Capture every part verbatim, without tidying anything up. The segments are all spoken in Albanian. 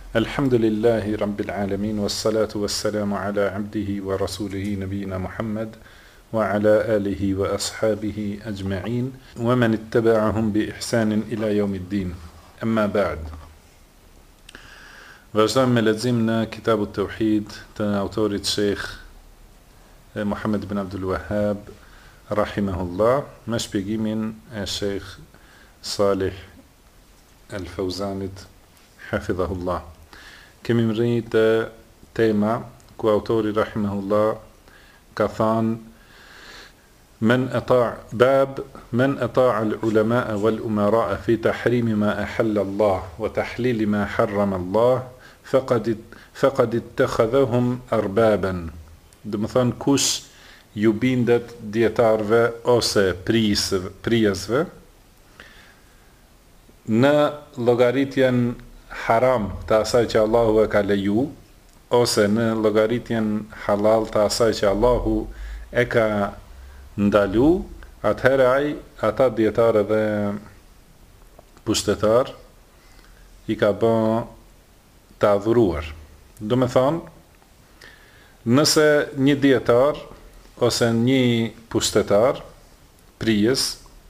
الحمد لله رب العالمين والصلاة والسلام على عبده ورسوله نبينا محمد وعلى آله وأصحابه أجمعين ومن اتبعهم بإحسان إلى يوم الدين. أما بعد. Vazhdojmë me leximin në Kitabu Tauhid të autorit Sheikh Muhammed ibn Abdul Wahhab rahimahullah me shpjegimin e Sheikh Salih Al-Fawzanit hafidhahullah. Kemi mri të tema ku autori rahimahullah ka thënë من أطاع باب من أطاع العلماء والأمراء في تحريم ما أحل الله وتحليل ما حرم الله فقد فقد اتخذهم أربابا. Do të thonë kush ju bindet dietarëve ose prisëve, prijasve në llogaritjen haram të asaj që Allahu e ka leju ose në llogaritjen halal të asaj që Allahu e ka ndalu, atëherë ai ata dietarë dhe pushtetar i ka bën të adhuruar. Do me thonë, nëse një dietar ose një pushtetar prijes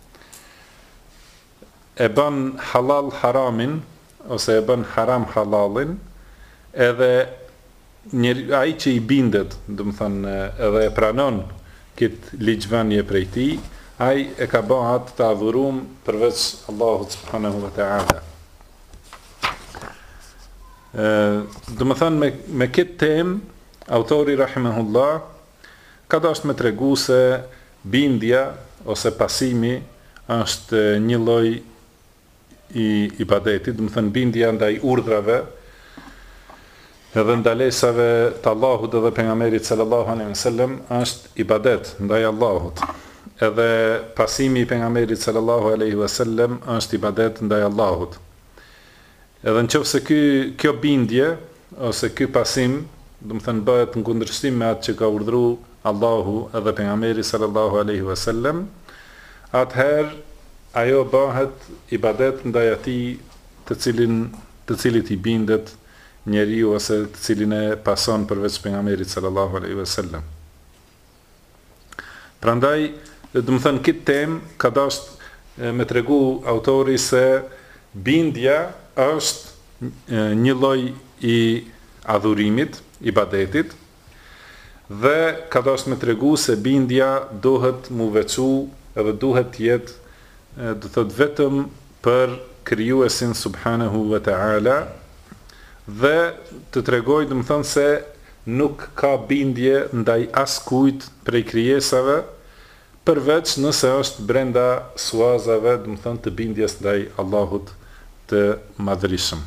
e bën halal haramin ose e bën haram halalin, edhe një ai që i bindet, do me thonë, edhe e pranon këtë ligjvënie prej tij, ai e ka bën atë të adhurum përveç Allahut subhanahu wa ta'ala. Do më thënë me, me këtë temë, autori rahimahullah ka dashur me tregu se bindja ose pasimi është një lloj i ibadetit, do më thënë bindja ndaj urdhrave edhe ndalesave të Allahut edhe pejgamberit sallallahu alaihi wasallam është ibadet ndaj Allahut. Edhe pasimi i pejgamberit sallallahu alaihi wasallam është ibadet ndaj Allahut. Edhe nëse ky kjo bindje ose ky pasim, do të thënë bëhet në kundërshtim me atë që ka urdhëruar Allahu edhe pejgamberi sallallahu alaihi wasallam, atëherë ajo bëhet ibadet ndaj atij të cilin të cilit i bindet njeriu ose të cilin e pason përveç pejgamberit sallallahu alaihi wasallam. Prandaj, do të thënë këtë temë ka dashur me tregu autori se bindja është një lloj i adhurimit, ibadetit, dhe ka dashur me tregu se bindja duhet mu veçu edhe duhet të jetë, do thot vetëm për krijuesin subhanahu wa ta'ala, dhe të tregoj, do të thonë, se nuk ka bindje ndaj askujt prej krijesave, përveç nëse është brenda suazave, do të thonë, të bindjes ndaj Allahut të madhërisëm.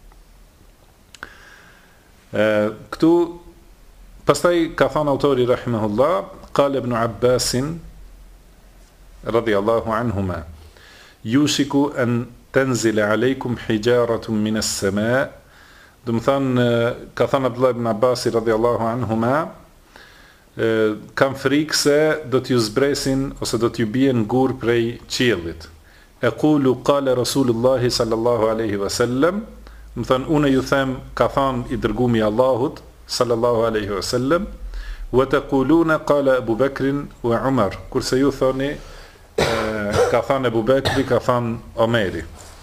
Këtu pastaj ka thënë autori rahimahullah, qala ibn Abbas radiyallahu anhuma, yushiku an tanzila alaykum hijaratun min as-samaa. Do të thënë, ka thënë Abdullah ibn Abbas radiyallahu anhuma, kam frikë se do t'ju zbresin ose do t'ju bien gur prej qiellit. E kulu qala Rasulullah sallallahu alaihi wasallam, më thënë, unë ju them, ka thënë i dërgumi Allahut sallallahu alaihi wasallam, wa taquluna qala Abu Bakr wa Umar, kurse ju thoni ka thënë Abu Bakri, ka thënë Omeri.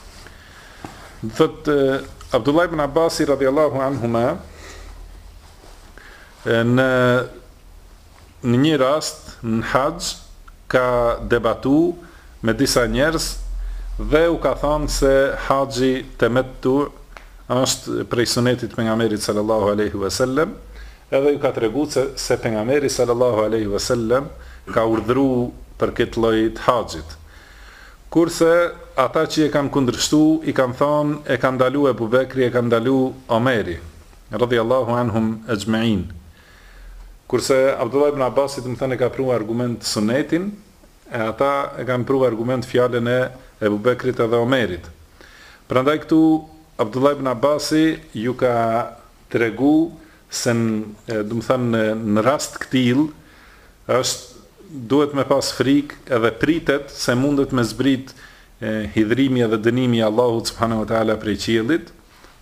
Thotë Abdullah ibn Abbas radhiyallahu anhuma, në në një rast në hax ka debatu me disa njerëz dhe u ka thënë se haxhi temettu është prej sunetit pejgamberit sallallahu alaihi wasallam, edhe ju ka treguar se, se pejgamberi sallallahu alaihi wasallam ka urdhëruar për këtë lloj të haxhit. Kurse ata që e kanë kundërshtu i kanë thonë e kanë ndaluar Abu Bekri, e kanë ndaluar Omeri radhiyallahu anhum ajma'in. Kurse Abdullah ibn Abbasit, më thënë, e ka pru argument sunetin, e ata e kanë pru argument fjalën e Abu Bekrit edhe Omerit. Prandaj këtu Abdullah ibn Abbasi ju ka tregu se në, do të thënë, në rast këtill është duhet me pas frikë edhe pritet se mundet me zbrit e, hidhrimi edhe dënimi i Allahut subhanahu wa taala prej qiellit,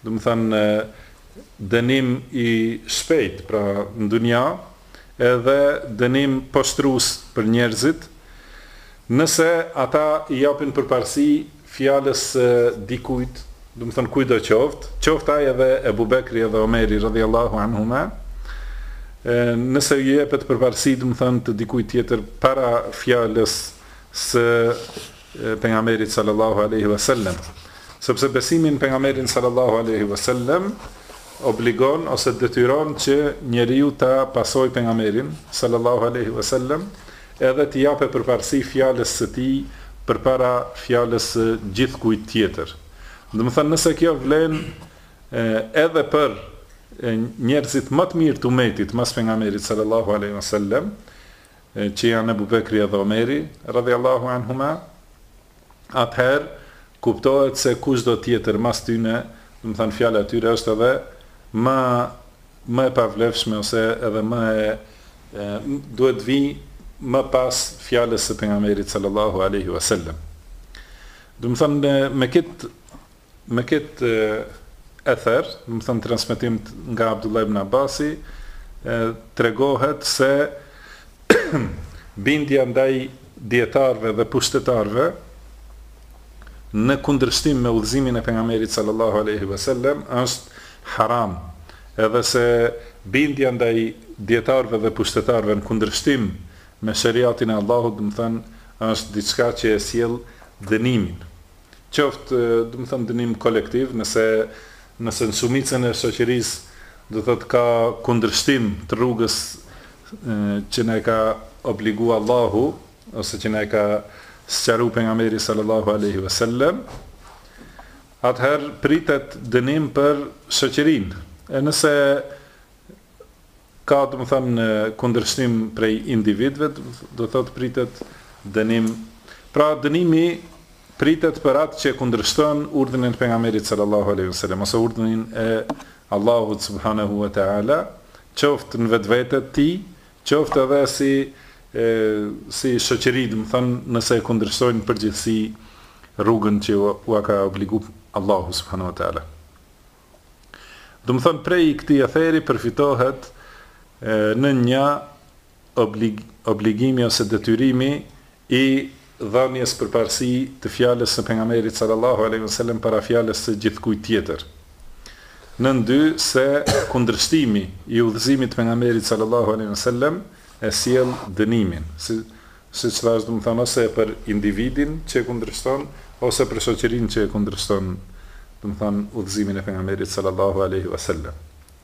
do të thënë dënim i shpejt, pra në dunja, edhe dënim poshtrues për njerëzit, nëse ata i japin përparësi fjalës dikujt, do të thënë kujdo qoftë, qoftë ai edhe Ebu Bekri edhe Omeri radhiyallahu anhuma, nëse i jepet përparësi, do të thënë të dikujt tjetër para fjalës së pejgamberit sallallahu alaihi wasallam, sepse besimin pejgamberin sallallahu alaihi wasallam obligon ose detyron që njeriu ta pasojë pejgamberin sallallahu alaihi wasallam, edhe të japë përparësi fjalës së tij përpara fjalës së gjithkujt tjetër. Do të thënë nëse kjo vlen edhe për njerëzit më të mirë të umetit mas pejgamberit sallallahu alaihi wasallam, që janë Ebu Bekri edhe Omeri radhiyallahu anhuma, atëherë kuptohet se kushdo tjetër mas tyne, do të thënë fjala e tyre është edhe më më e pavlefshme ose edhe më e, e duhet vi më pas fjalës së pejgamberit sallallahu alaihi wasallam. Do të thënë me këtë me këtë ether, do të thënë transmetim nga Abdullah ibn Abbasi, tregohet se bindja ndaj dietarëve dhe pushtetarëve në kundërshtim me udhëzimin e pejgamberit sallallahu alaihi wasallam është haram, edhe se bindja ndaj dietarëve dhe pushtetarëve në kundërshtim me shariatin e Allahut, do të thënë është diçka që e sjell dënimin. Qoftë, do të thënë dënim kolektiv, nëse nëse në shumicën e shoqërisë do thotë ka kundërshtim të rrugës që ne ka obligu Allahu, ose që ne ka sqaru pejgamberi sallallahu alaihi wasallam, atëherë pritet dënim për shoqërinë. E nëse ka, do të thënë, kundërshtim prej individëve, do thotë pritet dënim. Pra dënimi pritet për atë që kundërshton urdhrin e pejgamberit sallallahu alaihi wasallam, ose urdhrin e Allahut subhanahu wa ta'ala, qoftë në vetvete të tij, qoftë edhe si e, si shoqëri, do të thënë, nëse e kundërshtojnë përgjithësi rrugën që u ka obliguar Allahu subhanahu wa ta'ala. Do të thënë, prej këtij atheri përfitohet e, në një oblig, obligimi ose detyrimi i dhënies përparësi të fjalës së pejgamberit sallallahu alaihi wasallam para fjalës së gjithkujt tjetër. Në dy se kundërshtimi i udhëzimit të pejgamberit sallallahu alaihi wasallam e sjell dënimin, si siç thash, do të thonë, ose për individin që e kundërshton, ose për shoqërinë që e kundërshton, do të thonë, udhëzimin e pejgamberit sallallahu alaihi wasallam.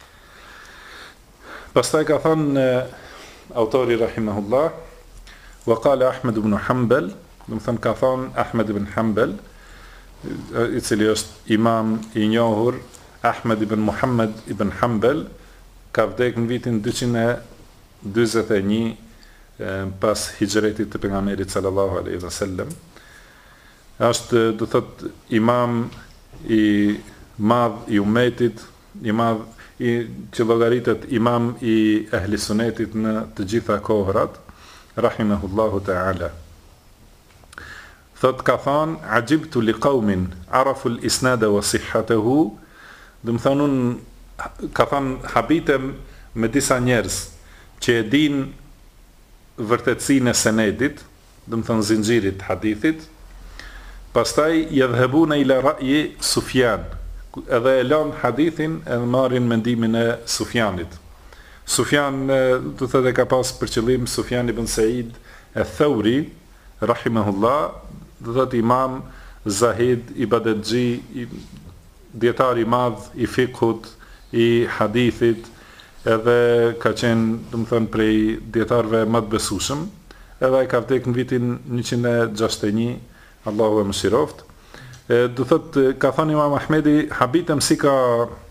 Pastaj ka thënë autori rahimahullah, wa qala Ahmed ibn Hanbal, do të thonë ka thënë Ahmed ibn Hanbal, i cili është imam i njohur, Ahmed ibn Muhammad ibn Hanbal, ka vdekur në vitin dyqind e dyzet e një pas hijretit të pejgamberit sallallahu alaihi wasallam. Është, do thot, imam i madh i ummetit, i madh i që llogaritet imam i ehli sunetit në të gjitha kohrat, rahimahullahu ta'ala. Thot ka thënë, ajibtu li qaumin arafu al-isnada wa sihhatahu, do të thonë, ka thënë, habitem me disa njerëz që e din vërtetësinë e senedit, do të thonë zinxhirit hadithit, pastaj yadhhabuna ila ra'yi Sufjan, edhe e lën hadithin edhe marrin mendimin e Sufjanit. Sufjan, do të thotë, ka pas për qëllim Sufjan ibn Said al-Thawri, rahimahullah, do të thotë imam zahid, ibadetxhi, dietar i madh i fikhut, i hadithit, edhe ka qenë, do të thënë, prej dietarëve më të besueshëm, edhe ai ka vdekur në vitin njëqind e gjashtëdhjetë e një, Allahu e mëshiroft. Do thotë, ka thënë Imam Ahmedi, habitem si ka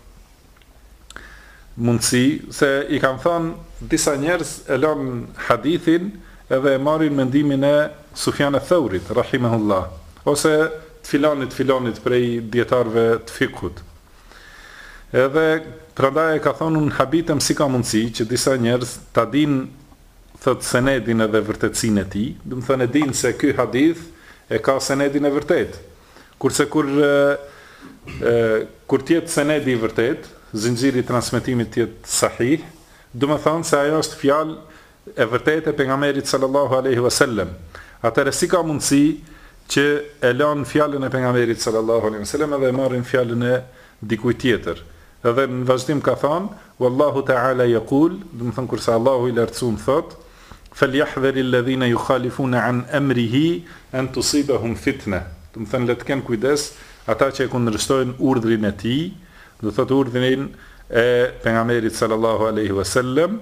mundësi, se i kanë thënë disa njerëz e lën hadithin edhe e marrin mendimin e Sufjan al-Thawrit, rahimahullah, ose të filanit filanit prej dietarëve të fikhut. Edhe prandaj ka thonë, unë habitem si ka mundësi që disa njerëz ta dinë, thot, senedin edhe vërtetësinë e tij, do të thënë e dinë se ky hadith e ka senedin e vërtet. Kurse kur e, kur tjetë senedi i vërtet, zinxhiri i transmetimit tjetë sahih, do të thonë se ajo është fjalë e vërtetë e pejgamberit sallallahu alaihi wasallam. Atëherë si ka mundësi që e lën fjalën e pejgamberit sallallahu alaihi wasallam dhe e marrin fjalën e dikujt tjetër. Edhe në vazhdim ka thënë, wallahu ta'ala yaqul, do të thonë kurse Allahu i lartësuar thot, falyahdhari alladhina yukhalifuna an amrihi an tusibahum fitna. Do të thonë le të kenë kujdes ata që e kundërshtojnë urdhrin e tij, do thotë urdhrin e pejgamberit sallallahu alaihi wasallam,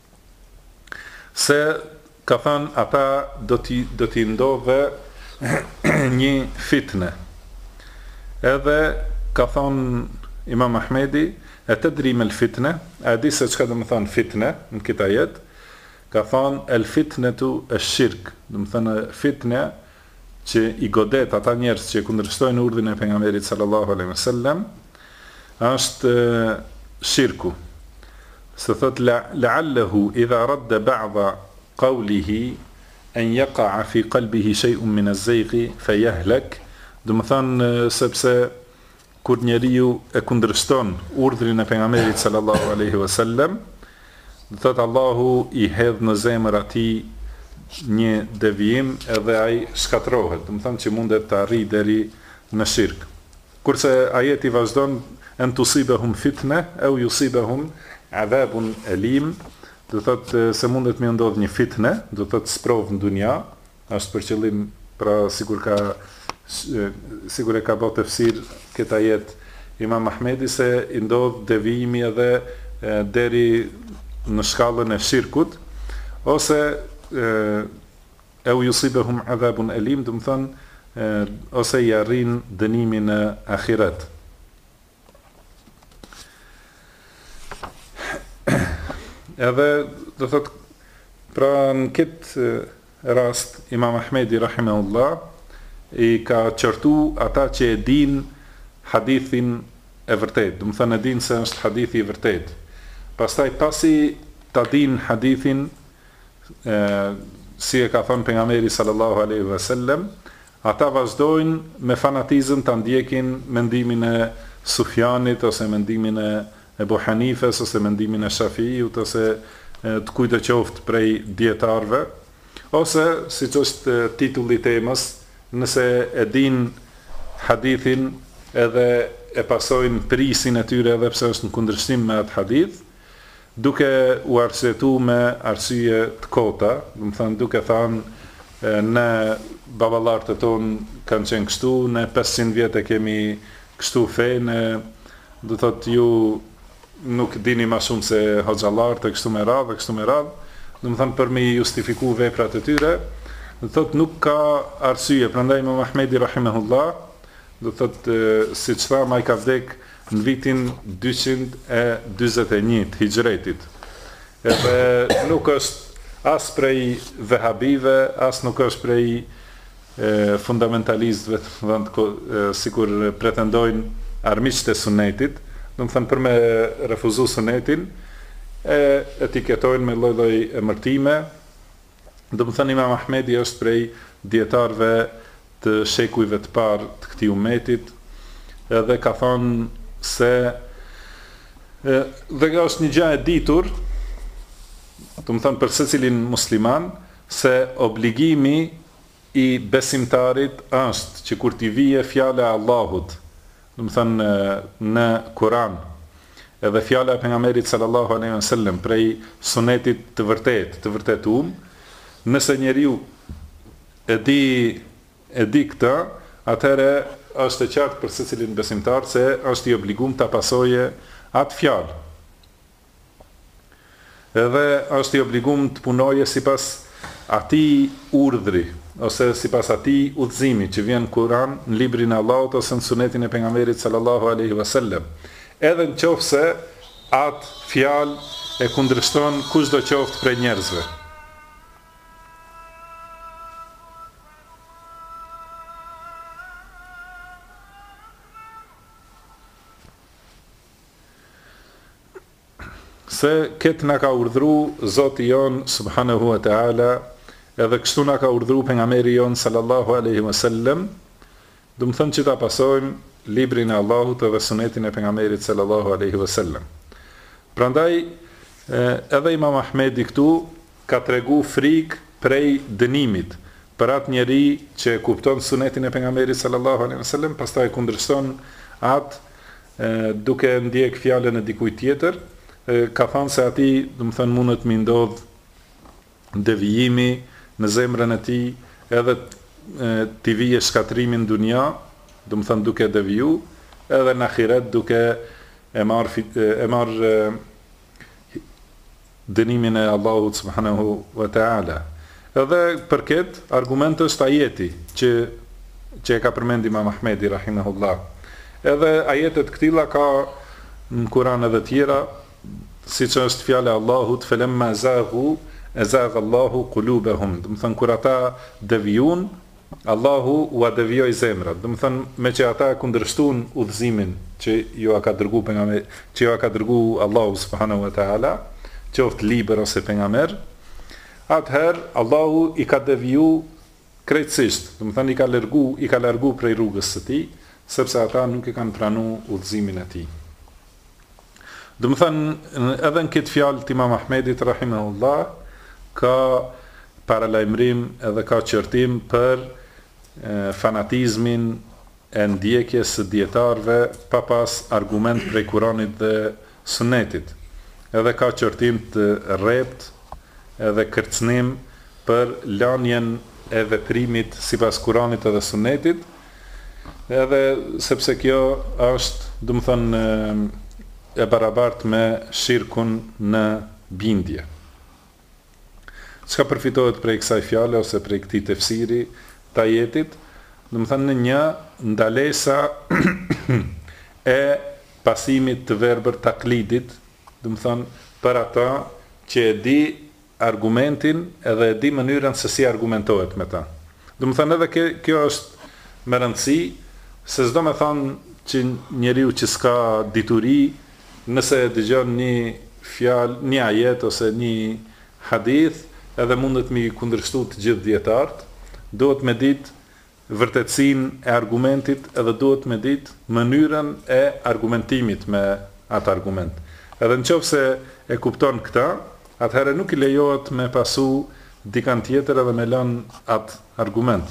se ka thënë ata do t'i do t'i ndodhe një fitne. Edhe ka thënë Imam Ahmedi, e të drim el fitne, a di se çka do të thonë fitne në këtë ajet, ka thënë el fitnetu esh-shirk, do të thonë fitne që i godet ata njerëz që kundërshtojnë urdhrin e pejgamberit sallallahu alaihi wasallam, është shirku. Se thot la'allahu idha radda ba'dha qawlihi an yaqa'a fi qalbihi shay'un min az-zayqi fayahlak, do të thonë sepse kur njeriu e kundërshton urdhrin e pejgamberit sallallahu alaihi wasallam, do thot Allahu i hedh në zemër atij një devijim edhe ai shkatërrohet, do të thonë që mundet të arrijë deri në shirk. Kurse ajeti vazhdon en tusibahum fitne au yusibahum adhabun alim, do thot se mundet me ndodh një fitne, do thot sprov në dunja, është për qëllim, pra sikur ka sikur e ka bërë tefsir këtë ajet Imam Ahmedi, se i ndodh devijimi edhe e, deri në shkallën e shirkut, ose e u yusibahum adhabun alim, do të thonë ose i arrin dënimin në ahiret. Edhe do thot, pra në këtë rast Imam Ahmedi rahimahullah i ka qërtu ata që e din hadithin e vërtet, do të thonë e din se është hadithi i vërtet. Pastaj pasi ta din hadithin e, si e ka thënë pejgamberi sallallahu alaihi wasallam, ata vazhdojnë me fanatizëm ta ndjekin mendimin e Sufjanit ose mendimin e Ebu Hanifes ose mendimin e Shafiut ose e, të kujt qoftë prej dietarëve, ose siç është titulli i temës, nëse e din hadithin edhe e pasojnë prisin e tyre edhe pse është në kundërshtim me atë hadith, duke u arsyetu me arsye të kota, do të thënë duke thënë ne baballarët e tonë kanë qenë kështu, ne pesëqind vjet e kemi kështu fe, ne do thotë ju nuk dini më shumë se hoxhallarët e kështu me radhë, kështu me radhë, do të thënë për me justifiku veprat e tyre, do thot nuk ka arsye. Prandaj Imam Ahmedi rahimahullah, do thot siç thamë, ai ka vdek në vitin dyqind e dyzet e një të hijretit. Edhe nuk është as prej vehabive, as nuk është prej e, fundamentalistëve, të sikur pretendojnë armiqtë e sunetit, do të thënë për me refuzu sunetin, e etiketojnë me lloj-lloj emërtime. Do të thënë Imam Ahmedi është prej dietarëve të shekujve të parë të këtij umetit, edhe ka thonë se e, dhe kjo është një gjë e ditur, do të thënë për secilin musliman, se obligimi i besimtarit është që kur t'i vije fjala e Allahut, do të thënë në Kur'an, edhe fjala e pejgamberit sallallahu alaihi wasallam prej sunetit të vërtet, të vërtetuar, nëse njeriu e di e di këtë, atëherë është e qartë për secilin besimtar se është i obliguar ta pasojë atë fjalë. Edhe është i obliguar të punojë sipas atij urdhri ose sipas atij udhëzimi që vjen në Kur'an, në librin e Allahut ose në sunetin e pejgamberit sallallahu alaihi wasallam. Edhe nëse atë fjalë e kundërshton kushdo qoftë prej njerëzve. Se këtë na ka urdhru Zoti jon subhanahu wa ta'ala, edhe kështu na ka urdhru pejgamberi jon sallallahu alaihi wasallam, do të thënë që ta pasojmë librin e Allahut edhe sunetin e pejgamberit sallallahu alaihi wasallam. Prandaj edhe Imam Ahmedi këtu ka tregu frikë prej dënimit për atë njeri që kupton sunetin e pejgamberit sallallahu alaihi wasallam, pastaj kundërshton atë duke ndjek fjalën e dikujt tjetër, ka thënë se ati, do të thënë, mundet mi ndodh devijimi në zemrën e tij, edhe t'i vije shkatrimi në dunja, do të thënë duke deviju, edhe në ahiret duke e marr e marr dënimin e Allahut subhanahu wa ta'ala. Edhe për këtë argument është ajeti që që e ka përmend Imam Ahmedi rahimahullah. Edhe ajetet këtilla ka në Kur'an edhe tjera, siç është fjala e Allahut falamma zaghu azagha Allahu qulubahum. Do të thënë kur ata devijun, Allahu u devijoi zemrat. Do të thënë me që ata kundërshtuan udhëzimin që ju ka dërguar pejgamberi, që ju ka dërguar Allahu subhanahu wa ta'ala, qoftë libër ose pejgamber, atëherë Allahu i ka deviju krejtësisht, do të thënë i ka largu, i ka largu prej rrugës së tij, sepse ata nuk e kanë pranuar udhëzimin e tij. Do të thënë edhe në këtë fjalë të Imam Ahmedit rahimahullah ka paralajmërim edhe ka qërtim për e, fanatizmin e ndjekjes së dietarëve pa pas argument prej Kuranit dhe Sunetit. Edhe ka qërtim të rrept edhe kërcënim për lanjen e veprimit sipas Kuranit edhe Sunetit, edhe sepse kjo është, do të thënë, e barabartë me shirkun në bindje. Çka përfitohet prej kësaj fjale ose prej këtij tefsiri të ajetit, do të thënë, në një ndalesa e pasimit të verbër taklidit, do të thënë, për ata që e di argumentin edhe e di mënyrën se si argumentohet me ta. Do të thënë edhe kjo është me rëndësi, se s'do me thënë që njeriu që s'ka dituri, nëse e dëgjon një fjalë, një ajet ose një hadith, edhe mundet mi kundërshtu të gjithë dietarët, duhet me ditë vërtetësinë e argumentit edhe duhet me ditë mënyrën e argumentimit me atë argument. Edhe në qoftë se e kupton këta, atëherë nuk i lejohet me pasu dikan tjetër edhe me lënë atë argument.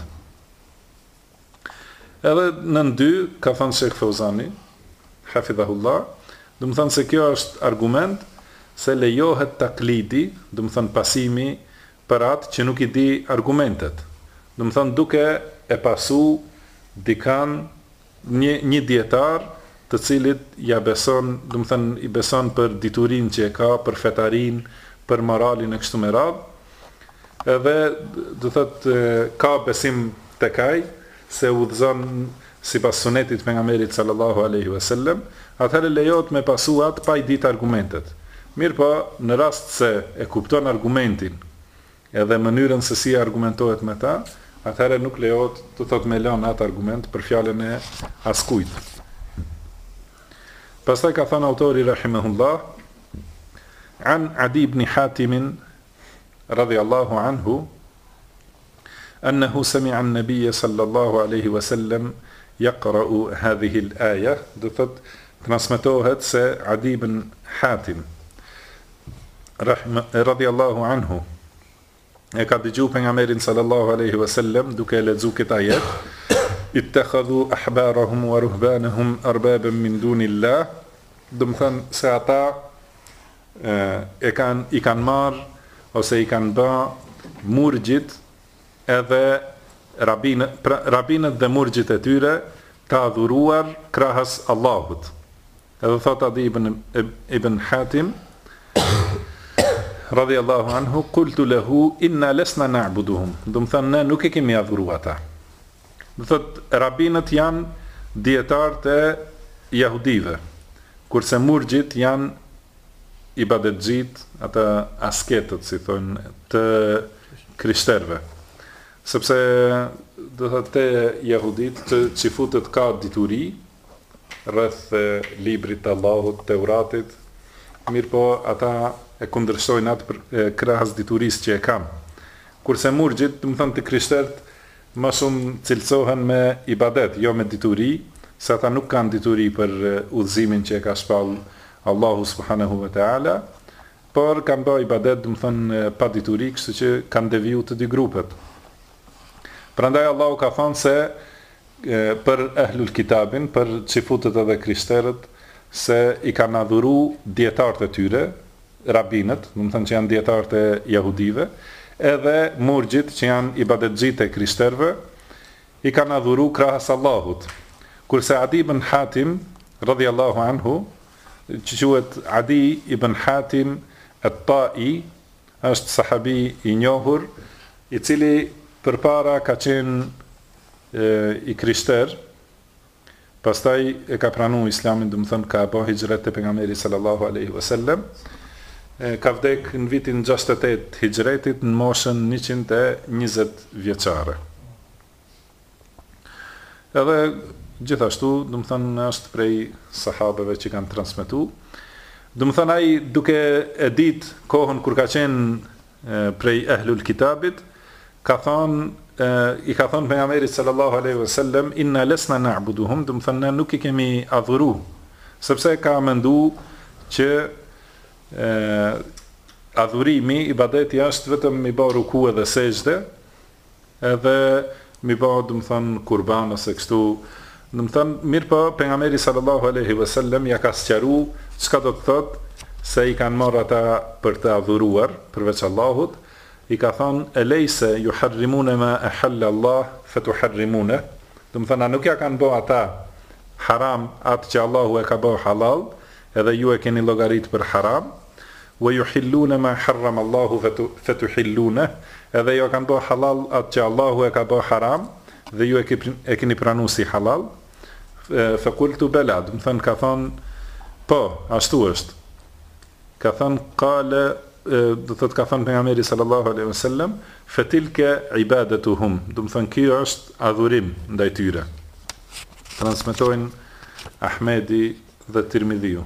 Edhe në dy, ka thënë Sheikh Fauzani, hafidhahullah, do të thënë se kjo është argument se lejohet taklidi, do të thënë pasimi për atë që nuk i di argumentet. Do të thënë duke e pasu dikan një, një dietar të cilit ja beson, do të thënë i beson për diturinë që e ka, për fetarinë, për moralin e kështu me radhë, edhe do të thotë ka besim tek ai se udhëzon sipas sunetit pejgamberit sallallahu alaihi wasallam, atëherë lejohet me pasu atë pa i ditë argumentet. Mirë po, në rast se e kupton argumentin edhe mënyrën se si argumentohet me ta, atëherë nuk lejohet, do thotë me lënë atë argument për fjalën e askujt. Pastaj ka thënë autori rahimahullah, an Adi ibn Hatim radhiyallahu anhu annahu sami'a an-nabiy sallallahu alaihi wasallam yaqra'u hadhihi al-aya, do thotë transmetohet se Adi ibn Hatim radhiyallahu anhu e ka dëgju pejgamberin sallallahu alaihi wasallam duke lexuar këtë ajet, ittakhadhu ahbarahum wa ruhbanahum arbaban min dunillah, do të thënë se ata e, e kanë i kanë marr ose i kanë bë murgjit edhe rabinët, pra, rabinët dhe murgjit e tyre të adhuruar krahas Allahut. Edhe thot Adi ibn, ibn Hatim radhiyallahu anhu, qultu lahu inna lasna na'buduhum, do të thënë ne nuk e kemi adhuruar ata. Do thot rabinët janë dietarët e jahudive, kurse murgjit janë ibadetxhit, ata asketët, si thonë, të krishterëve. Sepse do thotë te jahudit të çifutët ka dituri rreth librit të Allahut, Teuratit, mirë po ata e kundërshtojnë atë për krahas diturisë që e kam. Kurse murgjit, do të thonë të krishterët, më shumë cilësohen me ibadet, jo me dituri, se ata nuk kanë dituri për udhëzimin që e ka shpall Allahu subhanahu wa ta'ala, por kanë bërë ibadet, do të thonë, pa dituri, kështu që kanë deviju të dy grupet. Prandaj Allahu ka thënë se e, për ehlul kitabin, për çifutët edhe krishterët, se i kanë adhuru dietarët e tyre, rabinët, do të thonë që janë dietarët e jahudive, edhe murgjit që janë ibadetxhit e krishterëve, i kanë adhuru krahas Allahut. Kurse Adi ibn Hatim, radhiyallahu anhu, që quhet Adi ibn Hatim at-Tai, është sahabi i njohur, i cili përpara ka qenë e, i krishter, pastaj e ka pranuar Islamin, do të thonë ka bërë hijret te pejgamberi sallallahu alaihi wasallam, ka vdek në vitin gjashtëdhjetë e tetë hijretit në moshën njëqind e njëzet vjeçare. Edhe gjithashtu, do të thonë, është prej sahabeve që kanë transmetuar. Do të thonë, ai duke e ditë kohën kur ka qenë prej ehlul kitabit, ka thonë, i ka thonë pejgamberit sallallahu alaihi wasallam, inna lasna na'buduhum, do të thonë, ne nuk i kemi adhuru, sepse ka menduar që e, adhurimi, ibadeti është vetëm mi bë ruku edhe sejdë, edhe mi bë, do të thonë, kurban ose kështu. Do të thonë, mirë po, pejgamberi sallallahu alaihi wasallam ja ka sqaruar çka do të thotë se i kanë marrë ata për të adhuruar përveç Allahut. I ka thonë, elejse yuharrimuna ma ahalla Allah fatuharrimuna. Do të thonë, nuk ja kanë bë ata haram atë që Allahu e ka bë halal, edhe ju e keni llogarit për haram. Wa yuhilluna ma harrama Allahu fatuhilluna. Edhe ju kanë bë halal atë që Allahu e ka bë haram, dhe ju e keni pranuar si halal. Fakultu bela, do të thonë, ka thonë, po, ashtu është. Ka thonë, qale, do thotë, ka thonë pejgamberi sallallahu alaihi wasallam, fatilka ibadatuhum, do të thonë, kjo është adhurim ndaj tyre. Transmetojnë Ahmedi dhe Tirmidhiu.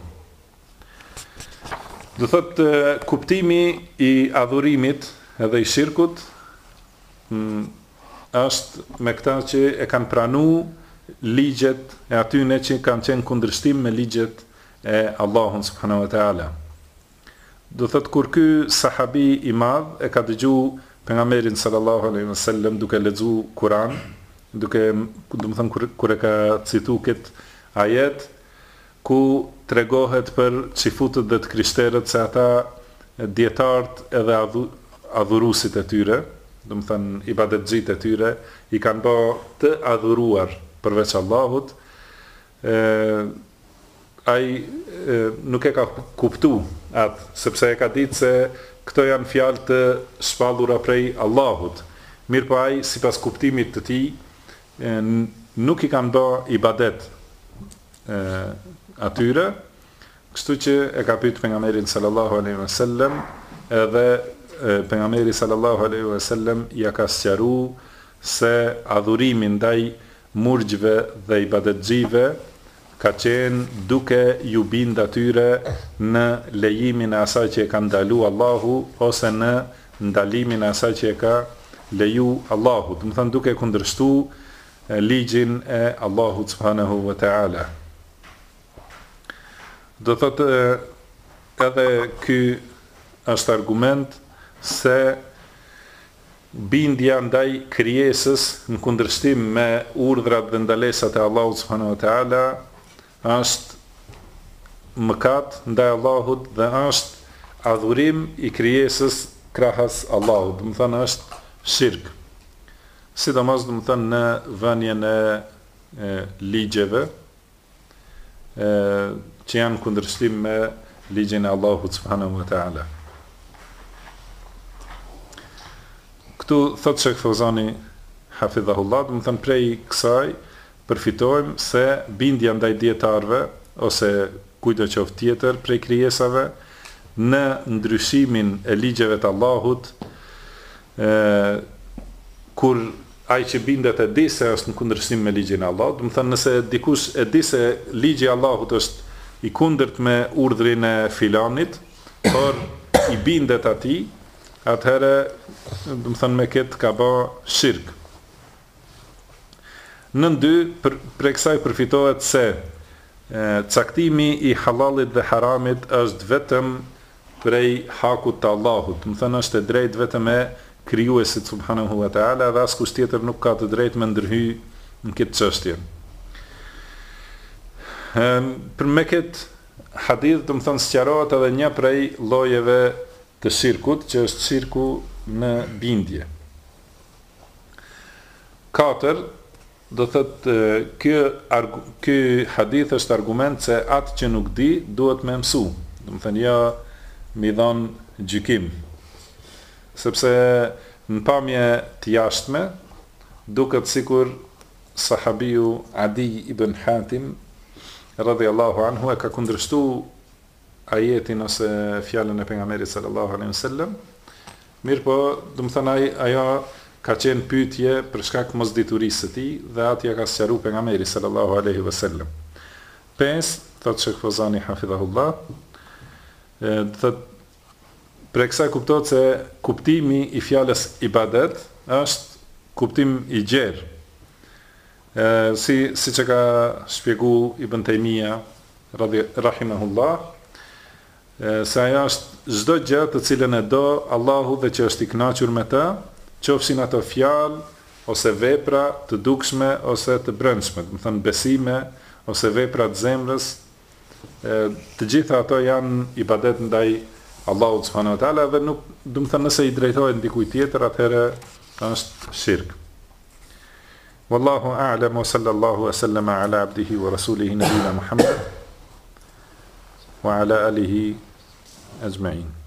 Do thotë, kuptimi i adhurimit edhe i shirkut m, është me këta që e kanë pranu ligjet e atyne që kanë qenë kundërshtim me ligjet e Allahun subhanahu wa ta'ala. Do thot, kur ky sahabi i madh e ka dëgju pejgamberin sallallahu alaihi wasallam duke lexu Kur'an, duke, do të thënë, kur, kur e ka citu këtë ajet, ku tregohet për çifutët dhe të krishterët se ata dietarët edhe adhu, adhurusit e tyre, do të thënë ibadetxhit e tyre, i kanë bë të adhuruar përveç Allahut, e, ai e, nuk e ka kuptu atë, sepse e ka ditë se këto janë fjalë të shpallura prej Allahut. Mirë po ai, sipas kuptimit të tij, nuk i kanë bë ibadet e, atyre, kështu që e ka pyet pejgamberin sallallahu alaihi wasallam, edhe pejgamberi sallallahu alaihi wasallam ja ka sqaruar se adhurimi ndaj murgjve dhe ibadetxhive ka qenë duke ju bind atyre në lejimin e asaj që e ka ndalu Allahu, ose në ndalimin e asaj që e ka leju Allahu. Do të thënë, duke kundërshtu ligjin e Allahut subhanahu wa ta'ala. Do thotë, edhe ky është argument se bindja ndaj krijesës në kundërshtim me urdhrat dhe ndalesat e Allahut subhanahu wa ta'ala është mëkat ndaj Allahut dhe është adhurim i krijesës krahas Allahut. Do të thënë, është shirk. Sidomos, do të thënë, në vënien e, e ligjeve e, që janë kundërshtim me ligjin e Allahut subhanahu wa ta'ala. Këtu thotë Sheikh Fawzani hafidhahullah, do të thënë, prej kësaj përfitojmë se bindja ndaj dietarëve ose kujdo qoftë tjetër prej krijesave në ndryshimin e ligjeve të Allahut, e, kur ai që bindet e di se është në kundërshtim me ligjin e Allahut, do të thënë, nëse dikush e di se ligji i Allahut është i kundërt me urdhrin e filanit, por i bindet atij, atëherë, do të thënë, me këtë ka bë shirk. Nën dy, për, për kësaj përfitohet se e, caktimi i halalit dhe haramit është vetëm prej hakut të Allahut. Më thënë është e drejt vetëm e krijuesit subhanahu wa ta'ala dhe askush tjetër nuk ka të drejt me ndërhy në këtë çështje. Për me këtë hadith të më thënë sqarohet edhe një prej llojeve të shirkut, që është shirku në bindje. Katër, do thëtë ky, ky hadith është argument se atë që nuk di duhet me mësu. Do më thënë ja mi dhonë gjykim. Sepse në pamje të jashtme, duket sikur sahabiu Adi ibn Hatim radhiyallahu anhu e ka kundërshtu ajetin ose fjalën e pejgamberit sallallahu alaihi wasallam. Mirë po, do të thënë ajo ka qenë pyetje për shkak të mosditurisë së tij dhe atje ka sqaruar pejgamberi sallallahu alaihi wasallam. pesë, thotë Sheikh Fozani hafidhahullah, thotë për kësaj kuptohet se kuptimi i fjalës ibadet është kuptim i gjerë. Si si që ka shpjegu Ibn Taymija rahimahullah, se ajo është çdo gjë të cilën e do Allahu dhe që është i kënaqur me të, qofshin ato fjalë ose vepra të dukshme ose të brendshme, do të thënë besime ose vepra të zemrës, të gjitha ato janë ibadet ndaj Allahut subhanahu wa taala dhe nuk, do të thënë nëse i drejtohet dikujt tjetër, atëherë është shirk. Wallahu a'lam wa sallallahu wa sallama ala abdihi wa rasulihi nabiyina Muhammad wa ala alihi ajma'in.